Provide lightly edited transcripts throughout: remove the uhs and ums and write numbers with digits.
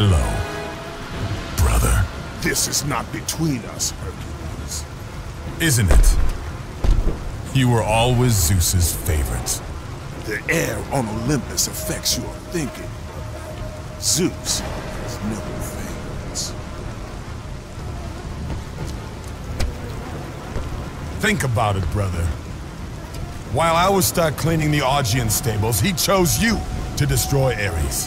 Hello, brother. This is not between us, Hercules. Isn't it? You were always Zeus's favorite. The air on Olympus affects your thinking. Zeus has no favorites. Think about it, brother. While I was stuck cleaning the Augean stables, he chose you to destroy Ares.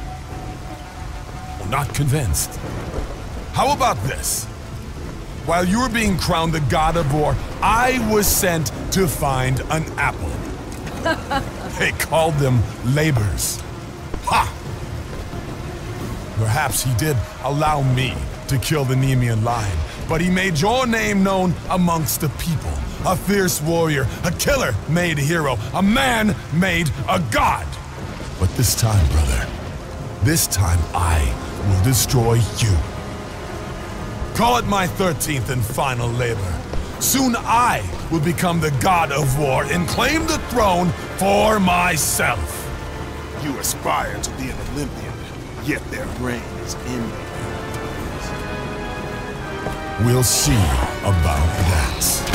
Well, not convinced. How about this? While you were being crowned the god of war, I was sent to find an apple. They called them labors. Ha! Perhaps he did allow me to kill the Nemean lion, but he made your name known amongst the people. A fierce warrior, a killer made hero, a man made a god. But this time, brother, this time I will destroy you. Call it my 13th and final labor. Soon I will become the god of war and claim the throne for myself. You aspire to be an Olympian, yet their reign is ending. We'll see about that.